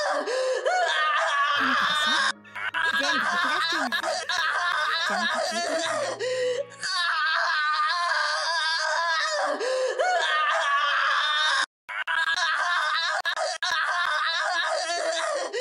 全部吐き出しちゃいなさい。ちゃんと聞いてるから。